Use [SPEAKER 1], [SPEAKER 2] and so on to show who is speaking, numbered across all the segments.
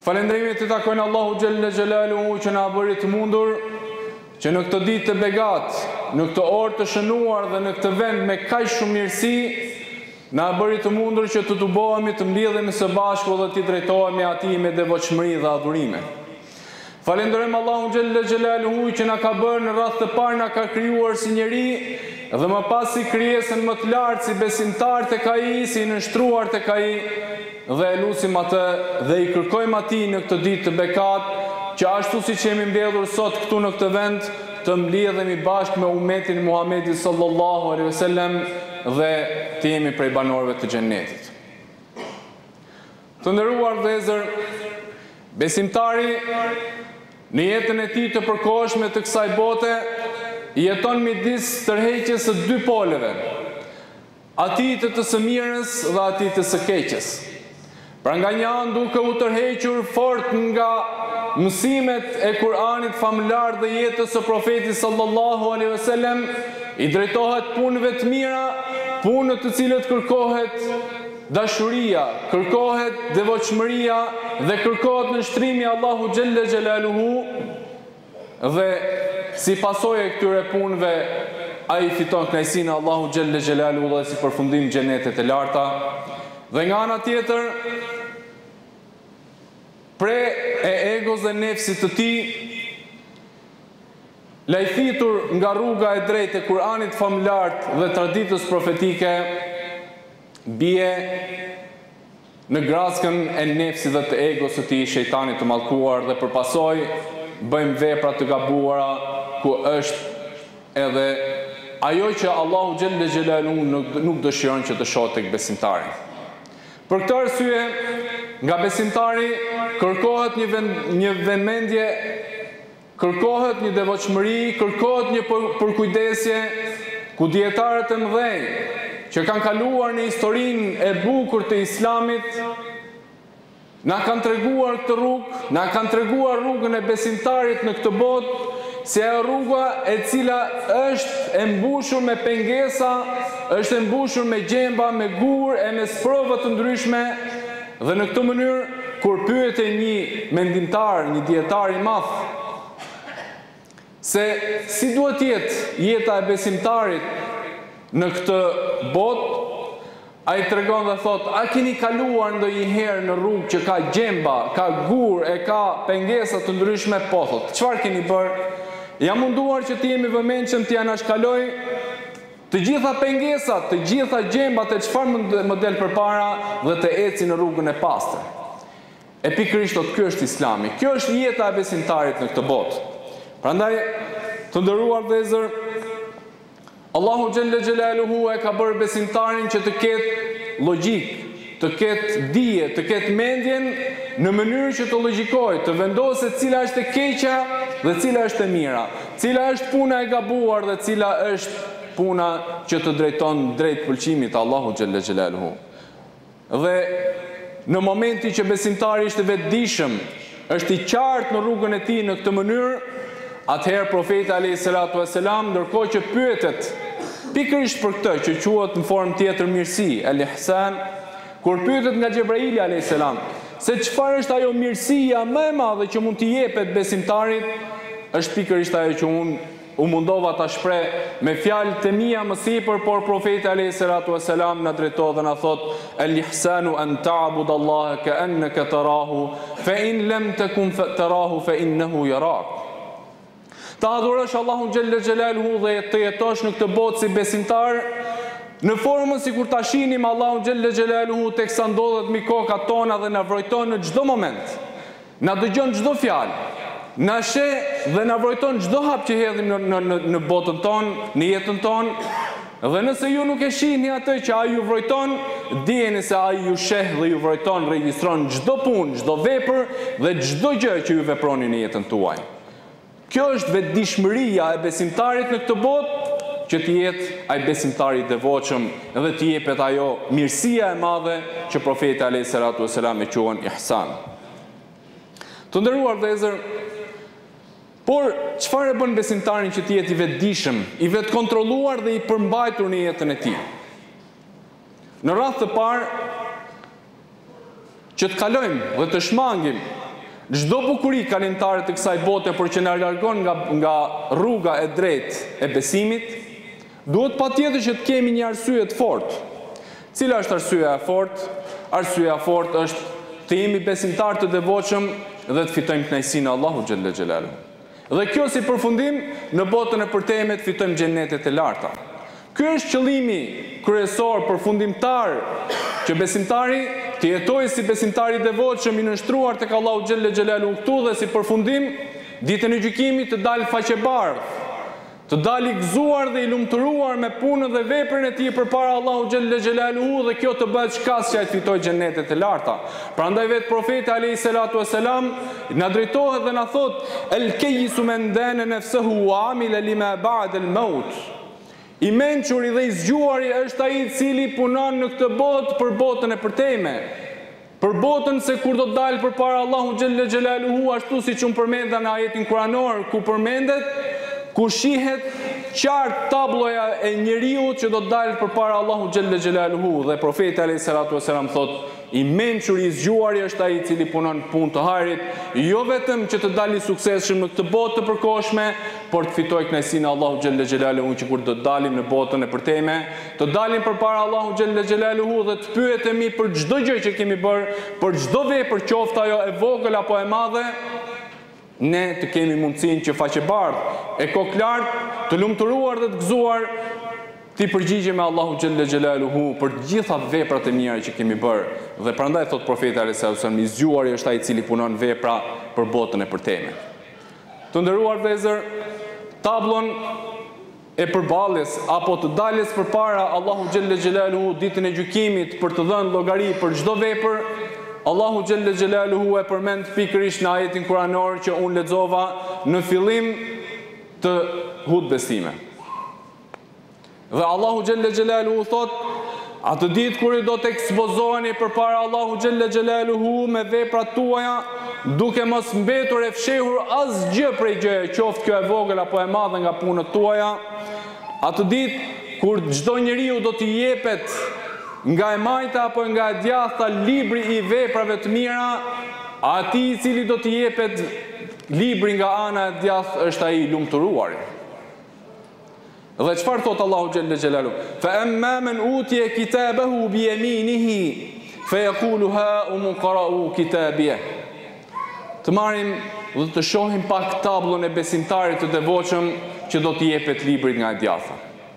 [SPEAKER 1] Falendrimet të takojnë Allahu Gjelle Gjelaluhu që na bëri të mundur që në këtë ditë të begat, në këtë orë të shënuar dhe në këtë vend me kaq shumë mirësi, na bëri të mundur që të tubohemi, të mblidhemi së bashku dhe të drejtohemi atij me devotshmëri dhe adhurime. Falenderojmë Allahun Gjelle Gjelaluhu që na ka bërë në radhë të parë na ka krijuar si njeri dhe më pas si krijesën më të lartë, si besimtar tek ai, si nënshtruar tek ai, dhe e lutim atë dhe i kërkojmë atij në këtë ditë të bekat që ashtu siç jemi mbledhur sot këtu në këtë vend të mbledhemi bashkë me ummetin Muhamedit sallallahu alaihi wasallam dhe të jemi prej banorëve të xhennetit. Të nderuar vëllezër, besimtari në jetën e tij të përkohshme të kësaj bote jeton midis tërheqjes së dy poleve, atij të së mirës dhe atij të së keqes. Pra nga një anë duke u tërhequr fort nga mësimet e Kur'anit famlar dhe jetës së profetit sallallahu alaihi wasallam, i drejtohet punëve të mira, punë të cilët kërkohet dashuria, kërkohet devotshmëria dhe kërkohet nënshtrimi Allahu Gjelle Gjelaluhu, dhe si pasojë e këtyre punëve ai fiton kënaqësinë e Allahu Gjelle Gjelaluhu dhe si përfundim xhenetet e larta. Dhe nga ana tjetër, pre e egos dhe nefsit të tij, lajthitur nga rruga e drejtë e Kur'anit famlar dhe traditës profetike, bie në graskën e nefsit dhe të egos të tij, shejtanit të mallkuar, dhe përpasoj bëjmë vepra të gabuara ku është edhe ajo që Allahu Gjelle Gjelaluhu nuk dëshiron që të shohë tek besimtari. Për këtë arsye, nga besimtari kërkohet një vëmendje, kërkohet një devotshmëri, kërkohet një përkujdesje, ku dietarët e mëdhenj që kanë kaluar në historinë e bukur të Islamit na kanë treguar këtë rrugë, na kanë treguar rrugën e besimtarit në këtë botë, si ajo rruga e cila është e mbushur me pengesa, është e mbushur me gjemba, me gur e me sprova të ndryshme, dhe në këtë mënyrë, kur pyetej një mendimtar, një dietar i madh, se si duhet jetë jeta e besimtarit në këtë botë, ai tregon dhe thot: a keni kaluar ndonjëherë në rrugë që ka gjemba, ka gur e ka pengesa të ndryshme? Po, thot, çfarë keni bërë? Jam munduar që të jemi vëmendshëm të anashkaloj të gjitha pengesat, të gjitha gjembat e çfarë më del përpara dhe të eci në rrugën e pastër. E pikërisht ky është Islami. Kjo është jeta e besimtarit në këtë botë. Prandaj, të nderuar vëllezër, Allahu Gjelle Gjelaluhu e ka bërë besimtarin që të ketë logjik, të ketë dije, të ketë mendjen në mënyrë që të logjikojë, të vendosë cila është e keqja dhe cila është e mira, cila është puna e gabuar dhe cila është puna që të drejton drejt pëlqimit të Allahu Gjelle Gjelaluhu. Dhe në momenti që besimtari është i vetëdijshëm, është i qartë në rrugën e tij në këtë mënyrë, atëherë profeti alayhi salatu wasalam, ndërkohë që pyetet pikërisht për këtë që quhet në formë tjetër mirësi, el-ihsan, kur pyetet nga Xhebraili alayhi salam se çfarë është ajo mirësia më e madhe që mund t'i jepet besimtarit, është pikërisht ajo që u mundova ta shpreh me fjalët e mia më sipër, por profeti alayhi salatu wasalam na drejton dhe na thot: el-ihsanu an ta'budallaha ka'annaka tarahu, fa in lam takun tarahu fa innahu yarak. Ta adhurosh Allahun Gjelle Gjelaluhu dhe të jetosh në këtë botë si besimtar, në formën si kur ta shinim Allahun Gjelle Gjelaluhu teksa ndodhet mbi kokat tona dhe na vrojton në çdo moment. Na dëgjon çdo fjalë, na sheh dhe na vrojton çdo hap që hedhim në botën tonë, në jetën tonë. Dhe nëse ju nuk e shihni atë që ai ju vrojton, dijeni se ai ju sheh dhe ju vrojton, regjistron çdo punë, çdo vepër dhe çdo gjë që ju veproni në jetën tuaj. Kjo është vetëdijshmëria e besimtarit në këtë botë, që të jetë ai besimtari i devotshëm dhe të jepet ajo mirësia e madhe që profeti alayhi salatu wasalam e quajnë ihsan. Të nderuar vëllezër, por çfarë e bën besimtarin që të jetë i vetëdijshëm, i vetkontrolluar dhe i përmbajtur në jetën e tij? Në radhë të parë, që të kalojmë dhe të shmangim Çdo bukuri kalimtare të kësaj bote për që na largon nga rruga e drejtë e besimit, duhet patjetër që të kemi një arsye të fortë. Cila është arsyeja e fortë? Arsyeja e fortë është të jemi besimtar të devotshëm dhe të fitojmë kënaqësinë e Allahut xhalla xhelaluhu. Dhe kjo si përfundim në botën e përtejme të fitojmë xhenetet e larta. Ky është qëllimi kryesor përfundimtar që besimtari të jetojë si besimtari i devotshëm i nënshtruar tek Allahu xhalla xhelaluhu këtu dhe si përfundim ditën e gjykimit të dalë faqebardh, të dalë i gëzuar dhe i lumturuar me punën dhe veprën e tij përpara Allahu xhalla xhelaluhu dhe kjo të bëhet shkasja e të fitojë xhenetet e larta. Prandaj vetë profeti alayhi salatu wasalam na drejtohet dhe na thot el kayyisu man dana nafsuhu wa amila lima ba'da al maut. I mençuri dhe i zgjuari është ai i cili punon në këtë botë për botën e përtejme. Për botën se kur do të dalë përpara Allahu xhalla xhelaluhu, ashtu siç unë përmenda në ajetin kuranor ku përmendet, ku shihet qartë tabloja e njeriu që do të dalë përpara Allahu xhalla xhelaluhu dhe profeti alayhi salatu wasalam thot i mençuri i zgjuari është ai i cili punon punë të harit, jo vetëm që të dalë i suksesshëm në këtë botë të përkohshme, por të fitojë kënaqësinë e Allahu xhalla xhelaluhu që kur do të dalim në botën e përtejme, të dalim përpara Allahu xhalla xhelaluhu dhe të pyetemi për çdo gjë që kemi bërë, për çdo vepër qoftë ajo e vogël apo e madhe, ne të kemi mundësinë që faqebardh, e koklar, të lumturuar dhe të gëzuar, ti përgjigjemi Allahu xhalla xhelaluhu për të gjitha veprat e mira që kemi bërë. Dhe prandaj thot profeti alayhi sallam, i zgjuari është ai i cili punon vepra për botën e përtejme. Të nderuar vëllezër, tablon e përballjes apo të daljes përpara Allahu xhalla xhelaluhu ditën e gjykimit për të dhënë llogari për çdo vepër, Allahu xhalla xhelaluhu e përmend pikërisht në ajetin kuranor që unë lexova në fillim të hutbes time. Dhe Allahu xhalla xhelaluhu thot, atë ditë kur do të ekspozoheni përpara Allahu xhalla xhelaluhu me veprat tuaja, duke mos mbetur e fshehur asgjë prej gjëje, qoftë kjo e vogël apo e madhe nga punët tuaja, atë ditë kur çdo njeriu do t'i jepet nga e majta apo nga e djathta libri i veprave të mira, atij i cili do t'i jepet libri nga ana e djathtë është ai i lumturuari. Dhe çfarë thot Allahu xhalla xhelaluhu? Fa amma man utiya kitabahu bi yaminihi fa yaqulu ha umqra'u kitabiyah. Të marrim dhe të shohim pak tablon e besimtarit të devotshëm që do t'i jepet librit nga e djathta.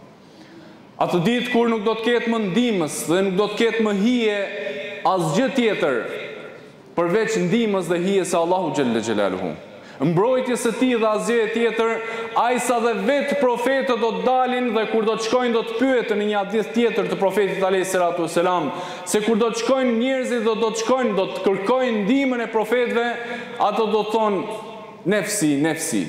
[SPEAKER 1] Atë ditë kur nuk do të ketë më ndihmës dhe nuk do të ketë më hije asgjë tjetër përveç ndihmës dhe hijes së Allahu xhalla xhelaluhu. Mbrojtjes së tij dhe asgjë tjetër, ai sa dhe vetë profetët do të dalin dhe kur do të shkojnë do të pyeten në një hadith tjetër të profetit alayhi salatu wasalam, se kur do të shkojnë njerëzit do të kërkojnë ndihmën e profetëve, ato do të thonë nefsi, nefsi.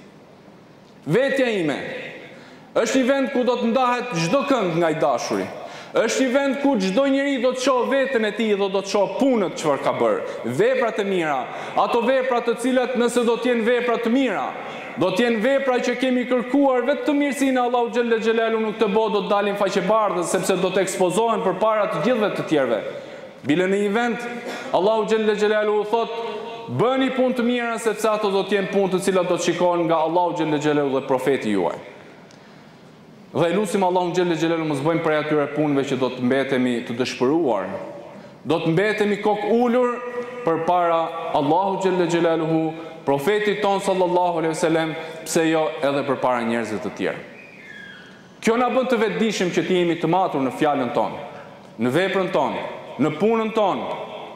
[SPEAKER 1] Vetja ime. Është një vend ku do të ndahet çdo kënd nga i dashuri. Është një vend ku çdo njeri do të shohë veten e tij dhe do të shohë punët çfarë ka bërë, veprat e mira, ato vepra të cilat nëse do të jenë vepra të mira, do të jenë vepra që kemi kërkuar vetëm mirësinë e Allahu xhalla xhelalu në këtë botë do të dalin faqebardhë sepse do të ekspozohen përpara të gjithëve të tjerëve. Bile në një vend Allahu xhalla xhelalu thot bëni punë të mira sepse ato do të jenë punë të cilat do të shikohen nga Allahu xhalla xhelalu dhe profeti juaj. Dhe lutim Allahun xhelle xhelalu mos bëjmë prej atyre punëve që do të mbetemi të dëshpëruar. Do të mbetemi kokë ulur përpara Allahu xhelle xhelaluhu, profetit ton sallallahu alaihi wasallam, pse jo edhe përpara njerëzve të tjerë. Kjo na bën të vetëdijshëm që të jemi të matur në fjalën tonë, në veprën tonë, në punën tonë.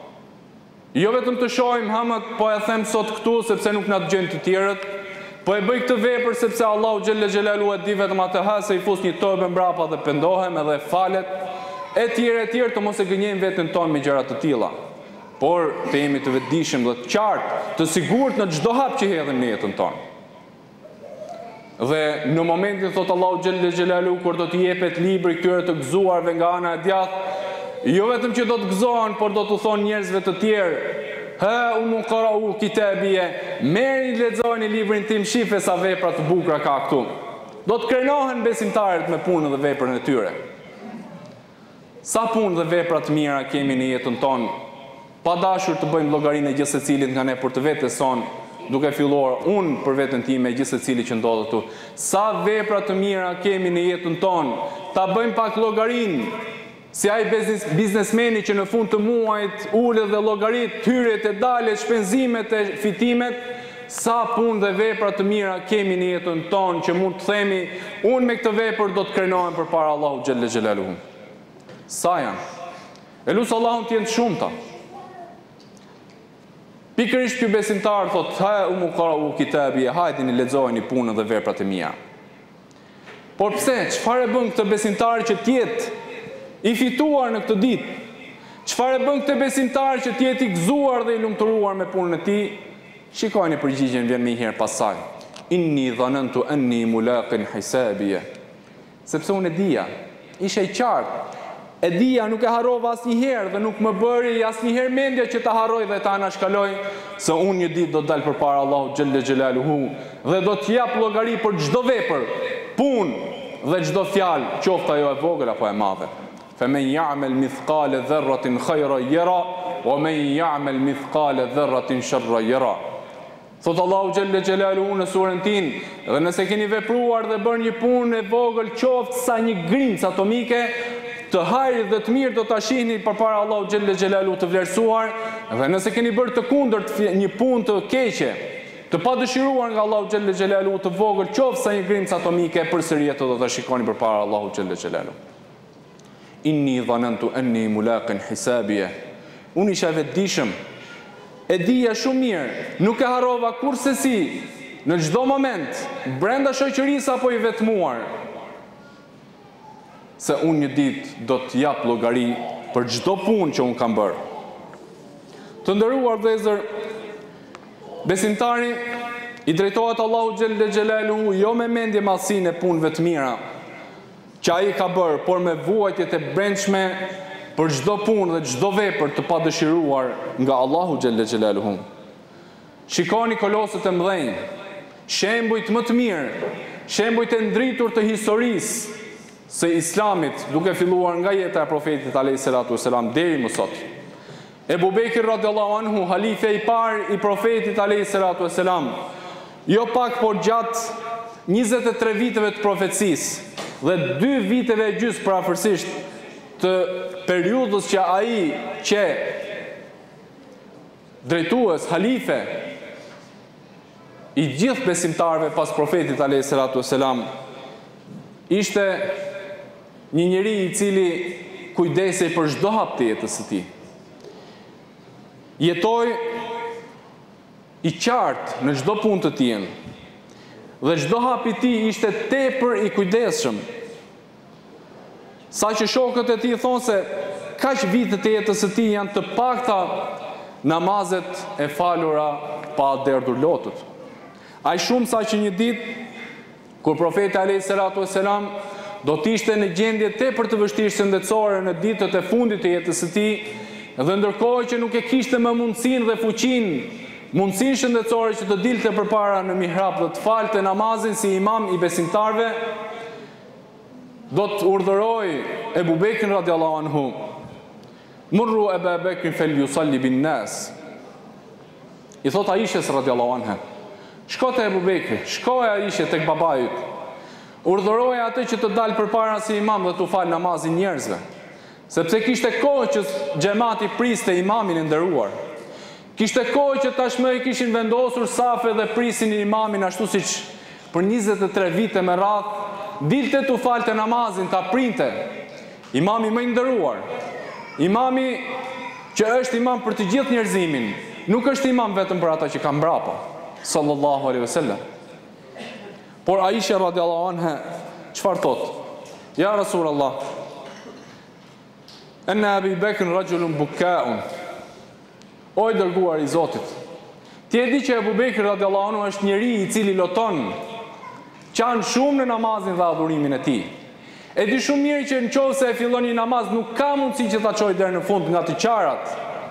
[SPEAKER 1] Jo vetëm të shohim hamët, po e them sot këtu sepse nuk na dëgjojnë të tjerët. Po e bëj këtë vepër sepse Allahu xhelle xhelalu e di vetëm atë se i fus një tobe mbrapa dhe pendohem edhe falet, e tjerë të mos e gënjejmë veten tonë me gjëra të tilla. Por të jemi të vetëdijshëm dhe të qartë, të sigurt në çdo hap që hedhim në jetën tonë. Dhe në momentin thot Allahu xhelle xhelalu kur do t'i jepet libri këtyre të gëzuarve nga ana e djathtë, jo vetëm që do të gëzohen, por do t'u thonë njerëzve të tjerë ha umqra'u kitabiyah, merrni lexojeni librin tim, shifë sa vepra të bukura ka këtu. Do të krenohen besimtarët me punën dhe veprën e tyre. Sa punë dhe vepra të mira kemi në jetën tonë pa dashur të bëjmë llogarinë e gjithë secilit nga ne për të vetes son, duke filluar unë për veten time, gjithë secili që ndodhet këtu. Sa vepra të mira kemi në jetën tonë, ta bëjmë pak llogarinë, si ai biznesmeni që në fund të muajit ulet dhe llogarit hyrjet e daljet, shpenzimet e fitimet, sa punë dhe vepra të mira kemi në jetën tonë që mund të themi, unë me këtë vepër do të krenohem përpara Allahut xhelle xhelaluhu. Sa janë? E lutë Allahun të jenë të shumta. Pikërisht ky besimtar thot, ha umu qara'u kitabi, hajdini lexojeni punën dhe veprat e mia. Por pse? Çfarë bën këtë besimtar që të jetë i fituar në këtë ditë? Çfarë bën këtë besimtar që të jetë i gëzuar dhe i lumturuar me punën e tij? Shikojeni përgjigjen vjen më një herë pas saj. Inni dhanantu anni mulaqin hisabiya. Sepse unë e dija, isha i qartë. E dija, nuk e harrova asnjëherë dhe nuk më bëri asnjëherë mendja që ta harroj dhe ta anashkaloj se unë një ditë do të dal përpara Allahut xhelle xhelaluhu dhe do të jap llogari për çdo vepër, punë dhe çdo fjalë, qoftë ajo e vogël apo e madhe. Faman ya'mal mithqala dharratin khayran yara wa man ya'mal mithqala dharratin sharran yara. Thot Allahu xhelle xhelaluhu në surën Tin, dhe nëse keni vepruar dhe bërë një punë e vogël, qoftë sa një grimcë atomike, të hajrit dhe të mirë do ta shihni përpara Allahut xhelle xhelaluhu të vlerësuar, dhe nëse keni bërë të kundërt një punë të keqe, të padëshiruar nga Allahu xhelle xhelaluhu të vogël, qoftë sa një grimcë atomike, përsëri ato do ta shikoni përpara Allahut xhelle xhelaluhu. Inni dhanantu anni mulaqin hisabiya. Unë isha vetëdijshëm, e dija shumë mirë, nuk e harrova kurse si, në çdo moment, brenda shoqërisë apo i vetmuar, se unë një ditë do të jap llogari për çdo punë që unë kam bërë. Të nderuar vëllezër, besimtari i drejtohet Allahu xhelle xhelaluhu jo me mendje madhsinë e punëve të mira që ai ka bërë, por me vuajtjet e brendshme për çdo punë dhe çdo vepër të padëshiruar nga Allahu xhelle xhelaluhu. Shikoni kolosët e mëdhenj, shembujt më të mirë, shembujt e ndritur të historisë së Islamit, duke filluar nga jeta e profetit alayhi salatu wasalam deri më sot. Ebu Bekir radiallahu anhu, halife i parë i profetit alayhi salatu wasalam, jo pak por gjatë 23 viteve të profecisë dhe 2 viteve e gjysmë parafërsisht të periudhës që ai që drejtues, halife i gjithë besimtarëve pas profetit alayhi salatu wasalam, ishte një njeri i cili kujdesej për çdo hap të jetës së tij. Jetoi i qartë në çdo punë të tij. Dhe çdo hap i tij ishte tepër i kujdesshëm. Saqë shokët e tij thonë se kaq vite të jetës së tij janë të pakta namazet e falura pa derdhur lotët. Aq shumë sa që një ditë kur profeti alayhi salatu wasalam do të ishte në gjendje tepër të vështirë shëndetësore në ditët e fundit të jetës së tij, dhe ndërkohë që nuk e kishte më mundësinë dhe mundësinë shëndetësore që të dilte përpara në mihrab dhe të falte namazin si imam i besimtarve, do të urdhëroi Ebu Bekrin radiallahu anhu, murru Ebu Bekrin fel yusalli bin nas. I thot Aishës radiallahu anha, shko te Ebu Bekri, shkoja Aishë tek babait, urdhëroi atë që të dalë përpara si imam dhe të fal namazin njerëzve, sepse kishte kohë që xhamati priste imamin e nderuar. Kishte kohë që tashmë i kishin vendosur safe dhe prisin imamin ashtu siç për 23 vite me radhë dilte të falte namazin, ta printe. Imami më i nderuar, imami që është imam për të gjithë njerëzimin, nuk është imam vetëm për ata që kanë mbrapa, sallallahu alaihi wasallam. Por Aisha radiallahu anha çfarë thot? Ja Rasulullah, enna Abi Bekr rajulun bukaun. O i dërguar i Zotit, ti e di që Ebu Bekri radiallahu anhu është njeri i cili loton, qanë shumë në namazin dhe adhurimin e tij. E di shumë mirë që në qovë se e fillon një namaz, nuk ka mundësi që ta çojë deri në fund nga të qarat,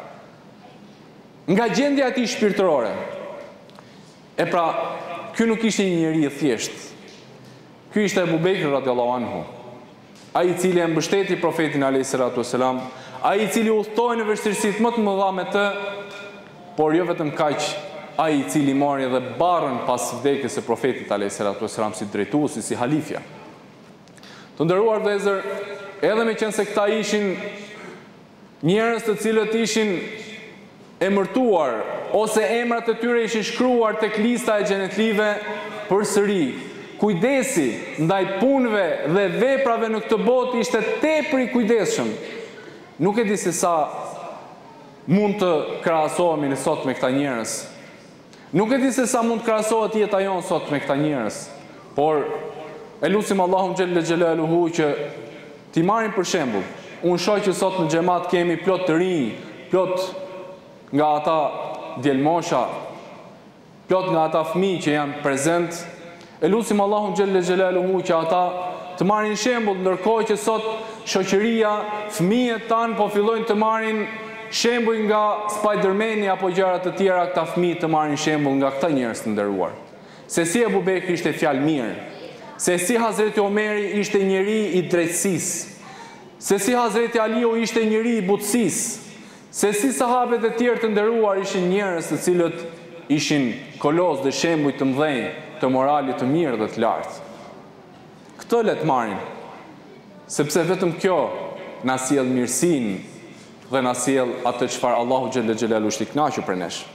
[SPEAKER 1] nga gjendja e tij shpirtërore. E pra, ky nuk ishte një njeri i thjeshtë. Ky ishte Ebu Bekri radiallahu anhu. ai i cili e mbështeti profetin alayhi salatu wasalam, ai i cili udhtoi në vështirësitë më të mëdha me të, por jo vetëm kaq, ai i cili mori edhe barrën pas vdekjes së profetit alayhi salatu wasalam si drejtuesi, si halifja. Të nderuar vëllezër, edhe me qenë se këta ishin njerëz të cilët ishin emërtuar ose emrat e tyre ishin shkruar tek lista e xhenetlive, përsëri kujdesi ndaj punëve dhe veprave në këtë botë ishte tepër i kujdesshëm. Nuk e di se sa mund të krahasohemi ne sot me këta njerëz. Nuk e di se sa mund të krahasohet jeta jonë sot me këta njerëz, por e lutim Allahun xhelle xhelaluhu që t'i marrim për shembull. Unë shoh që sot në xhamat kemi plot të rinj, plot nga ata djelmosha, plot nga ata fëmijë që janë prezent. E lutim Allahun xhelle xhelaluhu që ata të marrin shembull, ndërkohë që sot shoqëria, fëmijët tanë po fillojnë të marrin shembull nga Spider-Mani apo gjëra të tjera, këta fëmijë të marrin shembull nga këta njerëz të nderuar. Se si Ebu Bekri ishte fjalë mirë, se si Hazreti Omeri ishte njeri i drejtësisë, se si Hazreti Aliu ishte njeri i butësisë, se si sahabët e tjerë të nderuar ishin njerëz të cilët ishin kolos dhe shembuj të mëdhenj të moralit të mirë dhe të lartë. Këtë le të marrin, sepse vetëm kjo na sjell mirësinë dhe na sjell atë çfarë Allahu xhelle xhelalu është i kënaqur për nesh.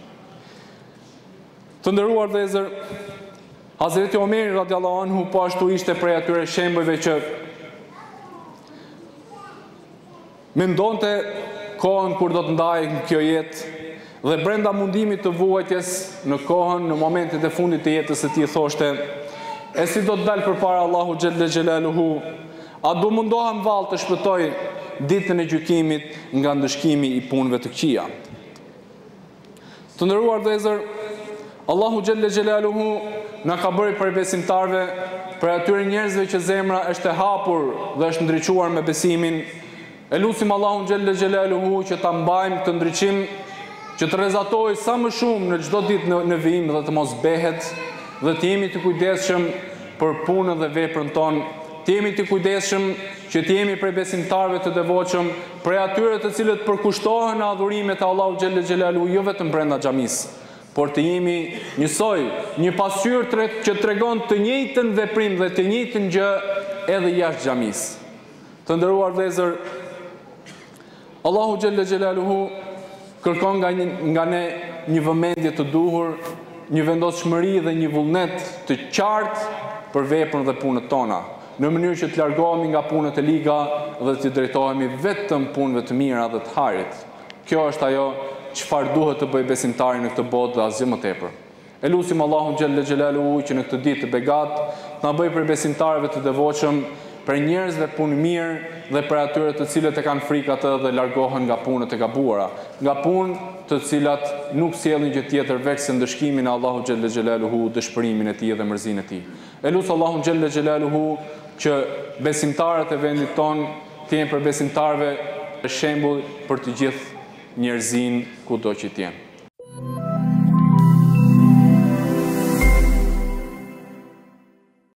[SPEAKER 1] Të nderuar vëllezër, Hazreti Omeri radiallahu anhu po ashtu ishte prej atyre shembujve që mendonte kohën kur do të ndajë në kjo jetë dhe brenda mundimit të vuajtjes në kohën, në momentet e fundit të jetës së tij thoshte: "E si do të dalë përpara Allahu xhelle xhelaluhu, a do mundohem vallë të shpëtoj ditën e gjykimit nga ndëshkimi i punëve të këqija." Të nderuar vëllezër, Allahu xhelle xhelaluhu na ka bërë për besimtarve, për atyre njerëzve që zemra është e hapur dhe është ndriçuar me besimin. E lutim Allahun xhelle xhelaluhu që ta mbajmë këtë ndriçim, që të rrezatojë sa më shumë në çdo ditë në vijim dhe të mos behet, dhe të jemi të kujdesshëm për punën dhe veprën tonë, të jemi të kujdesshëm që të jemi prej besimtarëve të devotshëm, prej atyre të cilët përkushtohen në adhurimet e Allahut xhelle xhelaluhu, jo vetëm brenda xhamisë, por të jemi njësoj, një pasqyrë që tregon të njëjtën veprim dhe të njëjtën gjë edhe jashtë xhamisë. Të nderuar vëllezër, Allahu xhelle xhelaluhu kërkon nga ne një vëmendje të duhur, një vendosshmëri dhe një vullnet të qartë për veprën dhe punët tona, në mënyrë që të largohemi nga punët e liga dhe të drejtohemi vetëm punëve të mira dhe të harit. Kjo është ajo çfarë duhet të bëjë besimtari në këtë botë dhe asgjë më tepër. E lutim Allahun xhelle xhelaluhu që në këtë ditë të begatë të na bëjë për besimtarëve të devotshëm, për njerëzve punë mirë dhe për atyre të cilët e kanë frikë atë dhe largohen nga punët e gabuara, nga punë të cilat nuk sjellin gjë tjetër veç se ndëshkimin e Allahut xhelle xhelaluhu, dëshpërimin e tij dhe mërzinë e tij. E lut Allahun xhelle xhelaluhu që besimtarët e vendit ton të jenë për besimtarëve shembull për të gjithë njerëzin kudo që të jenë.